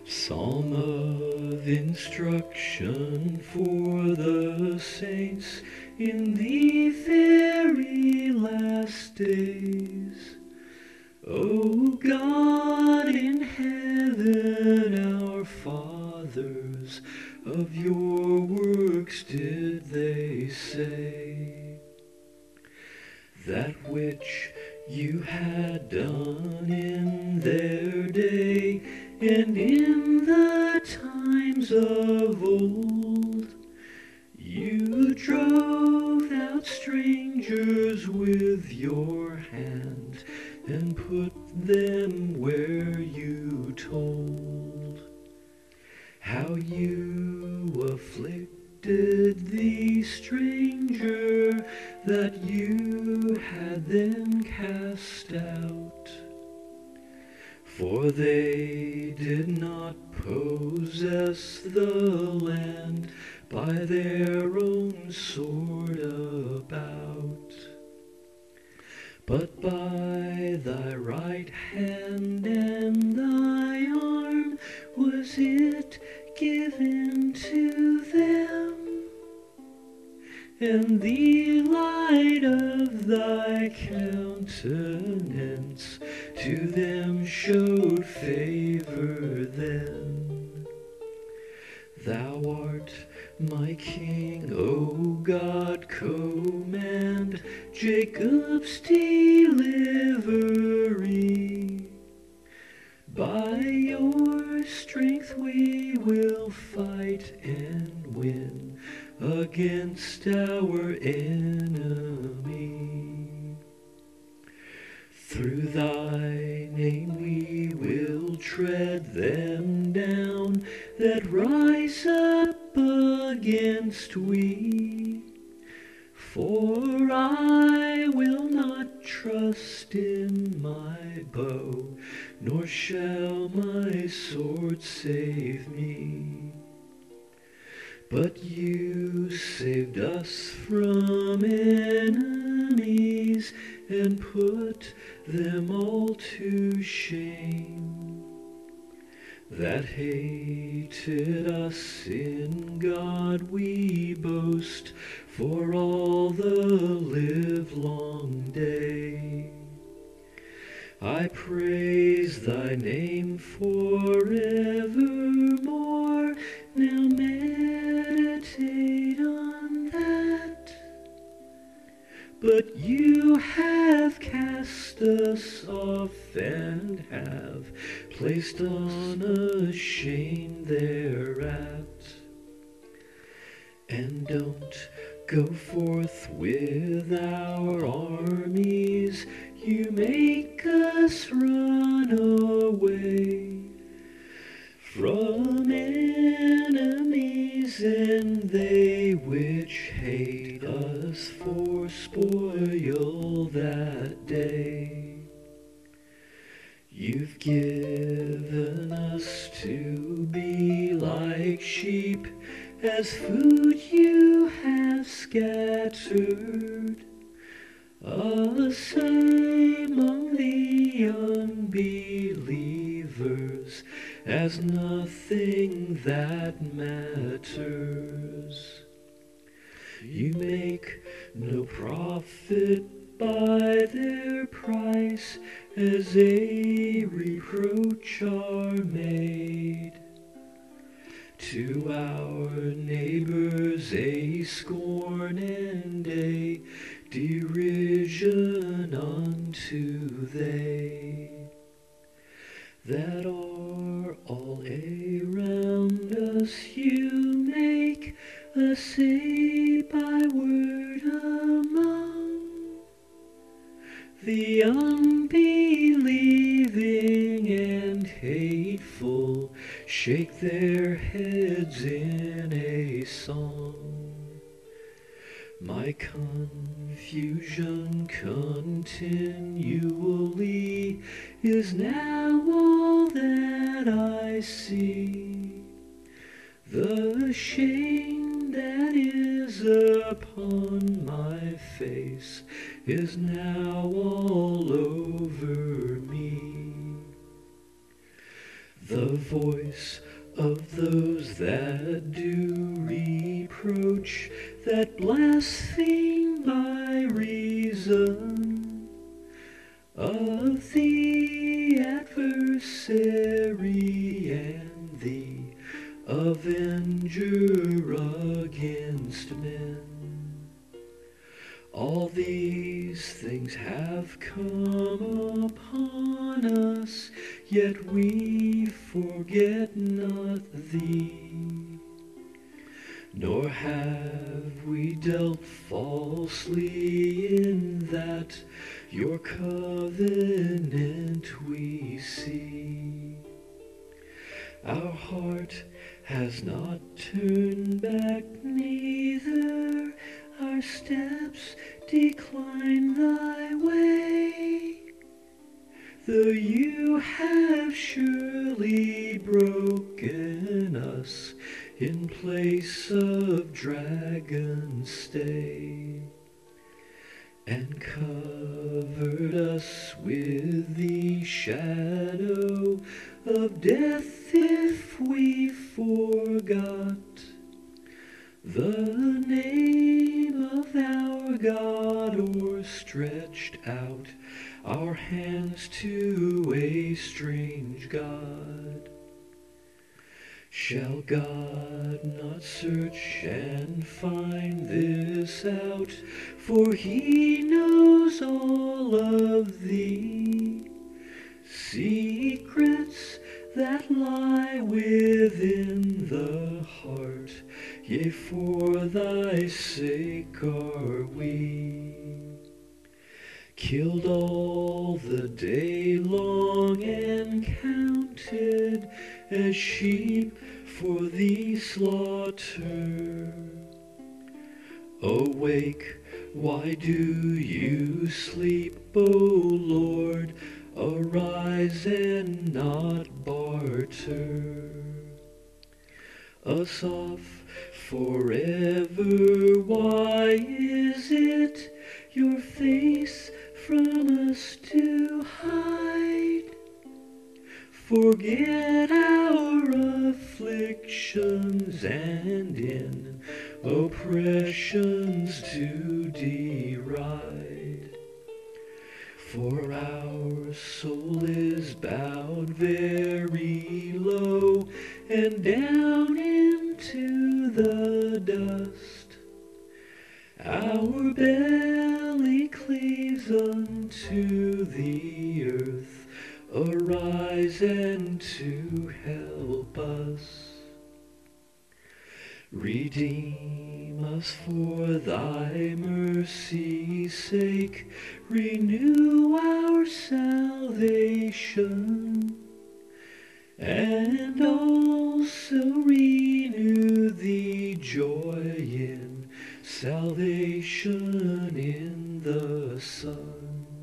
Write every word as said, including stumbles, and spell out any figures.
Psalm of instruction for the saints in the very last days. O God in heaven, our fathers of your works did they say, that which you had done in their day and in the times of old. You drove out strangers with your hand and put them where you told. How you afflicted the stranger that you had them cast out. For they did not possess the land by their own sword about, but by thy right hand and thy arm was it given to them, and the light of thy countenance to them showed favor then. Thou art my King, O God, command Jacob's delivery. By your strength we will fight and win against our enemy. Through thy name we will tread them down that rise up against we. For I will not trust in my bow, nor shall my sword save me. But you saved us from enemies and put them all to shame, that hated us. In God we boast for all the livelong day. I praise thy name forevermore. Now meditate on that. But you have cast us off and have placed on a shame thereat. And don't go forth with our armies, you make us run away from enemies, and they which hate us for spoil that day. You've given us to be like sheep, as food you have scattered us among the unbelievers, as nothing that matters. You make no profit by their price, as a reproach are made. To our neighbors a scorn and a derision unto they, that are all around us. You make us a byword among the unbelieving and hateful, shake their heads in a song. My confusion continually is now all that I see. The shame that is upon my face is now all over me. The voice of those that do reproach, that blaspheme by reason of the adversary and the avenger against men. All these things have come upon us, yet we forget not thee. Nor have we dealt falsely in that your covenant we see. Our heart has not turned back, neither our steps decline thy way. Though you have surely broken us in place of dragon's stay, and covered us with the shadow of death, if we forgot the name of our God, or stretched out our hands to a strange God. Shall God not search and find this out? For he knows all of the secrets that lie within the heart. Yea, for thy sake are we killed all the day long, and counted as sheep for the slaughter. Awake, why do you sleep, O Lord? Arise and not barter us off forever. Why is it your face from us to hide? Forget our afflictions, and in oppressions to deride. For our soul is bowed very low, and down into the dust. Our belly cleaves unto the earth. Arise and to help us. Redeem us for thy mercy's sake. Renew our salvation, and also renew the joy in salvation in the Son.